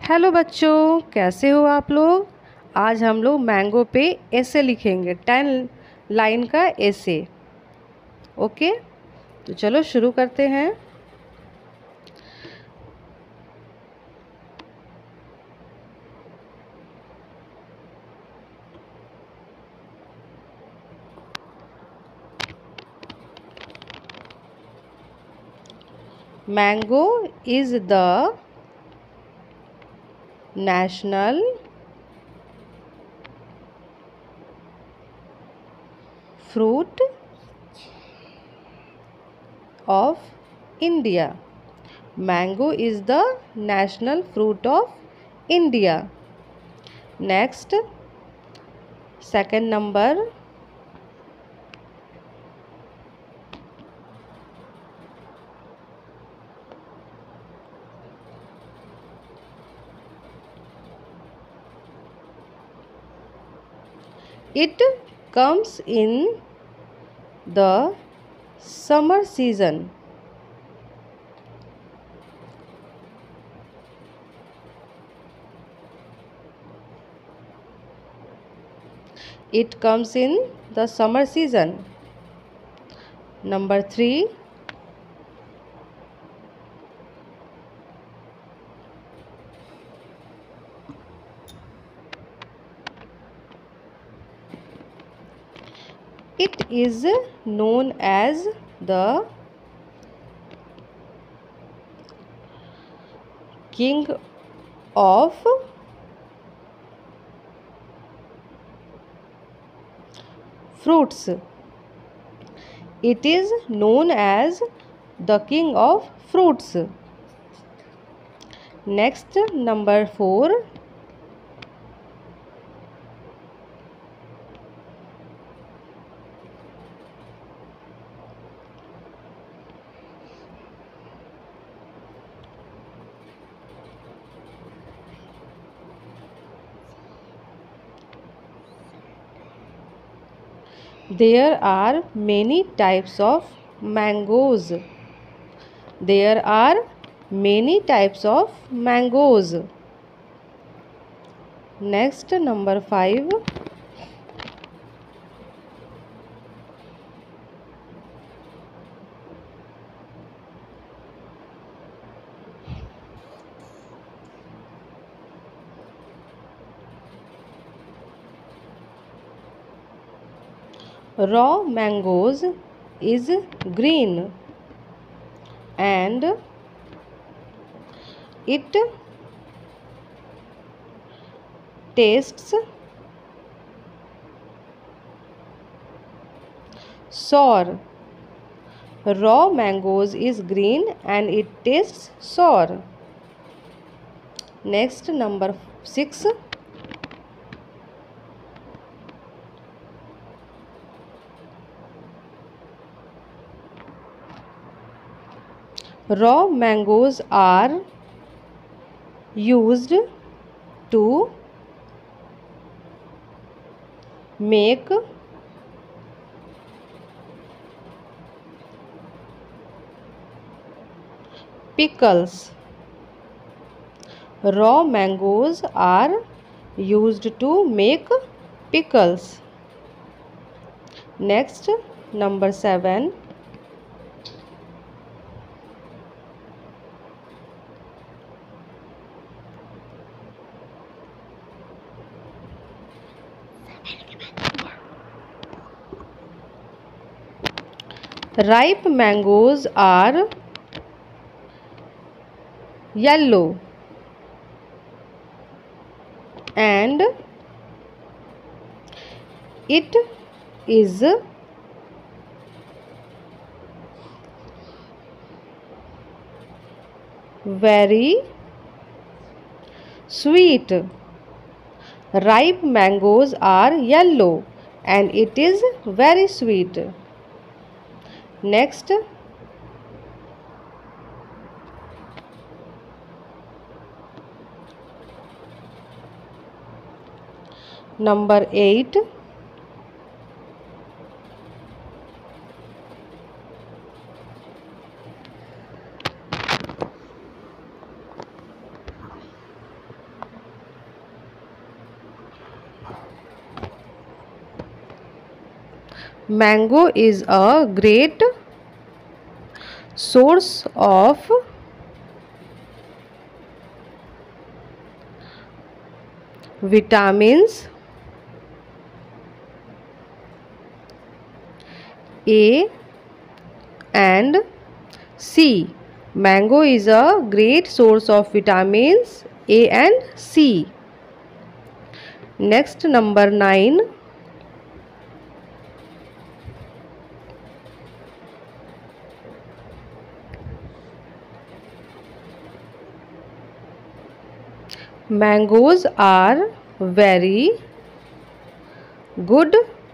Hello बच्चों, कैसे हो आप लोग। आज हम लोग मैंगो पे ऐसे लिखेंगे 10 लाइन का ऐसे। ओके, तो चलो शुरू करते हैं। Mango is the national fruit of India. Mango is the national fruit of India. Next, second number, it comes in the summer season. It comes in the summer season. Number 3, it is known as the king of fruits. It is known as the king of fruits. Next, number 4, there are many types of mangoes. There are many types of mangoes. Next, number 5, raw mangoes is green and it tastes sour. Raw mangoes is green and it tastes sour. Next, number 6, raw mangoes are used to make pickles. Raw mangoes are used to make pickles. Next, number 7, ripe mangoes are yellow and it is very sweet. Ripe mangoes are yellow and it is very sweet. Next, number 8, Mango is a great source of vitamins A and C. Mango is a great source of vitamins A and C. Next, number 9. Mangoes are very good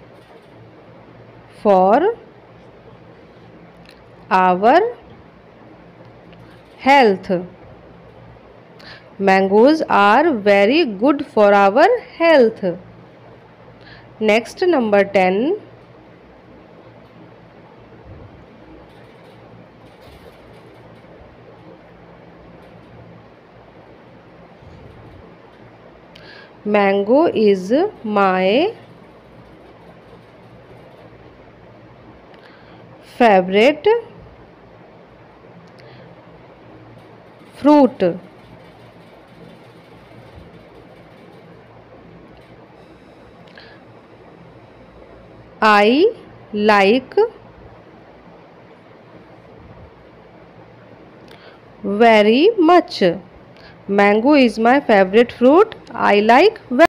for our health. Mangoes are very good for our health. Next, number 10. Mango is my favorite fruit. I like very much. Mango is my favorite fruit. I like